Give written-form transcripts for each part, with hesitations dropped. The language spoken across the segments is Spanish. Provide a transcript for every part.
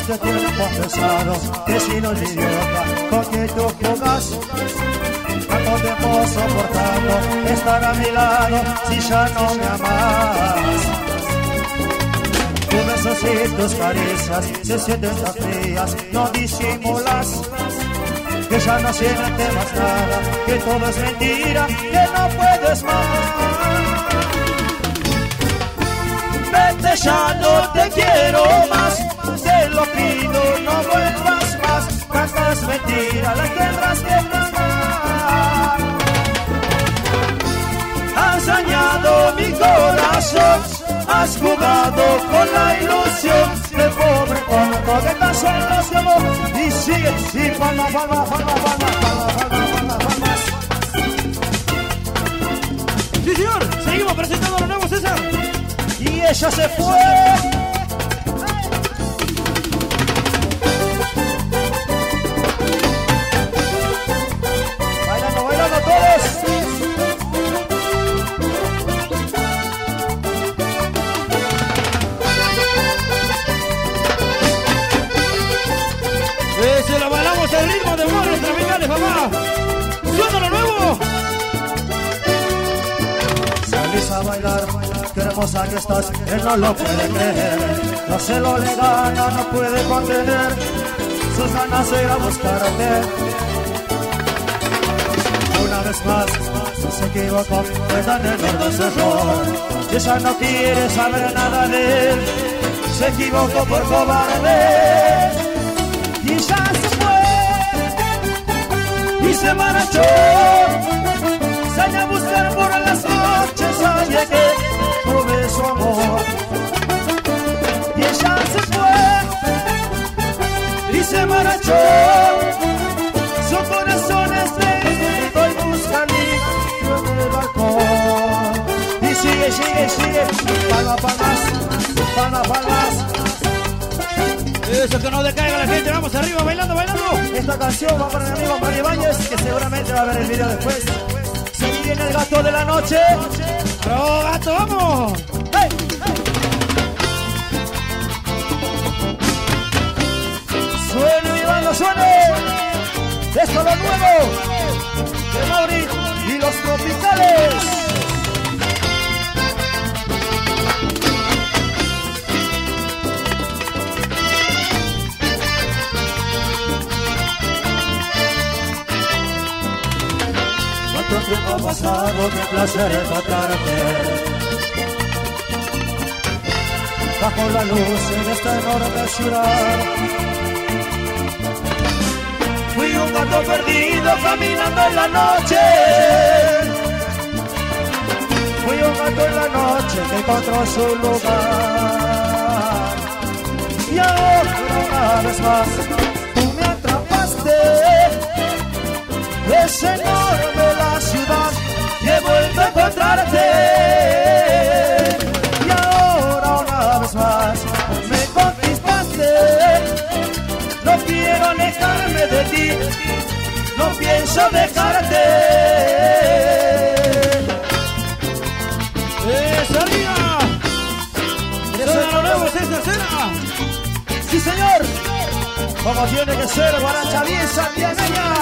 este tiempo pesado, que si no es idiota con que tú jugas. Tanto tiempo soportando estar a mi lado si ya no me amas. Tus besos y tus caricias se sienten tan frías, no disimulas que ya no sientes más nada, que todo es mentira, que no puedes más. Vete, ya no te quiero más, te lo pido, no vuelvas más. Tantas mentiras las tendrás que pagar. Has dañado mi corazón, has jugado con la ilusión del pobre tonto que tan solo se amó. Y sigue, y palma, palma, palma, palma, palma, palma, palmas. Sí, señor, seguimos presentando a los nuevos, César. Y ella se fue. Bailando, bailando todos. Se lo bailamos al ritmo de Morros Tropicales, papá. ¡Suena lo nuevo! Salís a bailar, qué hermosa que estás, él no lo puede creer. No se lo le gana, no puede contener sus ganas de ir a buscarte. Una vez más, se equivocó, fue tan enorme su error. Ella no quiere saber nada de él, se equivocó por cobarde. Y ya se fue, y se marchó. Sale a buscar por las noches a alguien que tuve su amor. Y ella se fue, y se marchó. Su corazón es lento y busca líquido en el balcón. Y sigue, sigue, sigue, palma, palmas, palma, palmas. Eso, que no decaiga la gente, vamos arriba, bailando, bailando. Esta canción va para mi amigo Mario Ibáñez, que seguramente va a ver el video después. Se viene el gato de la noche. ¡Pero gato, vamos! ¡Hey! ¡Suene mi banda, suene! Esto es lo nuevo de Mauri y los Tropicales. Cuánto tiempo ha pasado, qué placer encontrarte bajo la luz en esta enorme ciudad. Fui un gato perdido caminando en la noche. Fui un gato en la noche que encontró su lugar. Y ahora una vez más tú me atrapaste. Es enorme la ciudad y he vuelto a encontrarte. Y ahora una vez más me conquistaste. No quiero alejarme de ti, no pienso dejarte. ¡Esa arriba! ¡Suena lo nuevo, César, cena! ¡Sí, señor! Como tiene que ser, guaracha bien santiagueña.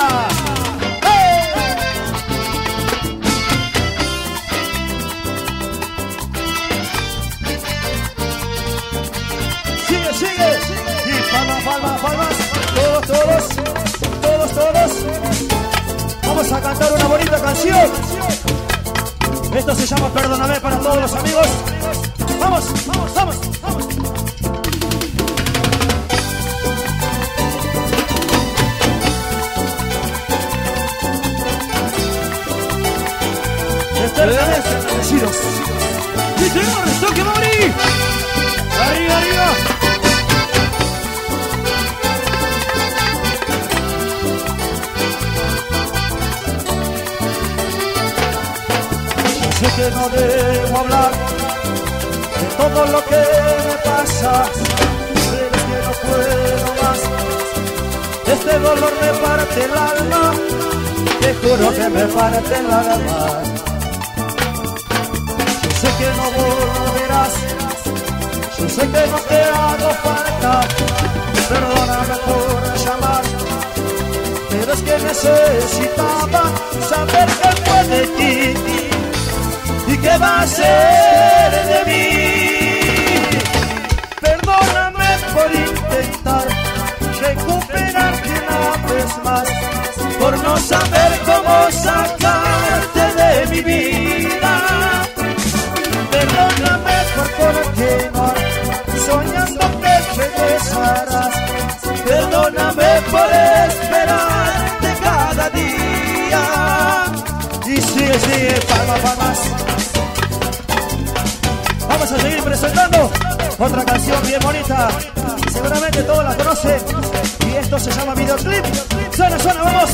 Sigue, sigue. Y palmas, palmas, palmas. Todos, todos, todos, todos. Vamos a cantar una bonita canción. Esto se llama Perdóname para todos los amigos. Vamos, vamos, vamos, vamos. Eternamente agradecidos. ¡Sí, señor! ¡Toque, Mauri! ¡Arriba, arriba! Sé que no debo hablar de todo lo que me pasa, pero es que no puedo más. Este dolor me parte el alma, te juro que me parte el alma. Yo sé que no volverás, yo sé que no te hago falta, pero necesitaba saber qué fue de ti y qué va a ser de mí. Perdóname por intentar recuperarte una vez más, por no saber cómo sacarte de mi vida. Perdóname por continuar soñando que regresarás. Perdóname por esperarte cada día. Y sigue, palmas. Vamos a seguir presentando otra canción bien bonita. Seguramente todos la conocen. Y esto se llama videoclip. Suena, vamos.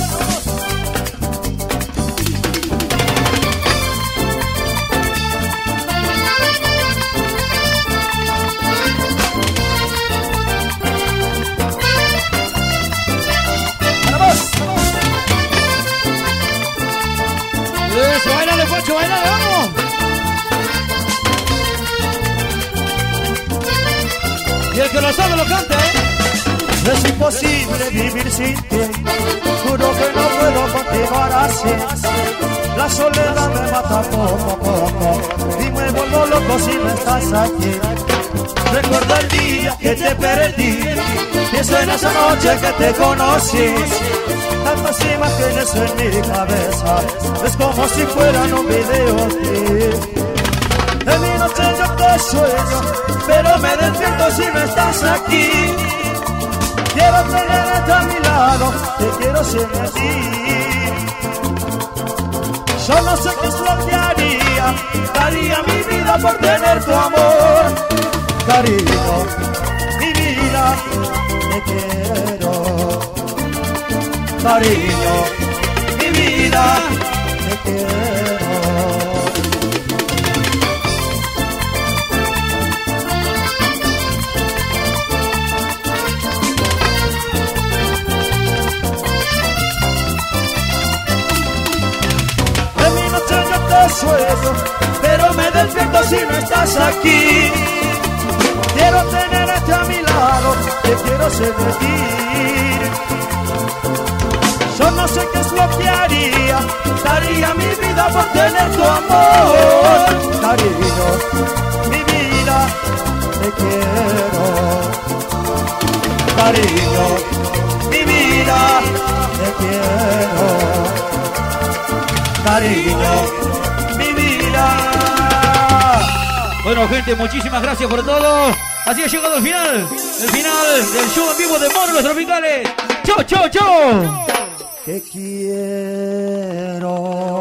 Eso, bailale, Pocho, bailale, vamos. Y el que lo sabe lo canta, Es imposible vivir sin ti. Juro que no puedo continuar así. La soledad me mata poco a poco y me vuelvo loco si no estás aquí. Recuerdo el día que te perdí, pienso en esa noche que te conocí. Tantas imágenes en mi cabeza, es como si fueran un video. En mi noche yo te sueño, pero me despierto si no estás aquí. Quiero tenerte a mi lado, te quiero sentir. Yo no sé qué es lo que haría, daría mi vida por tener tu amor. Cariño, mi vida, te quiero. Cariño, mi vida, te quiero. En mi noche yo te sueño, pero me despierto si no estás aquí. Quiero tenerte a mi lado, te quiero sentir. Yo no sé qué es lo que haría, daría mi vida por tener tu amor. Cariño, mi vida, te quiero. Cariño, mi vida, te quiero. Cariño, mi vida. Bueno, gente, muchísimas gracias por todo. Así ha llegado el final del show en vivo de Mono Los Tropicales. ¡Chau! Te quiero.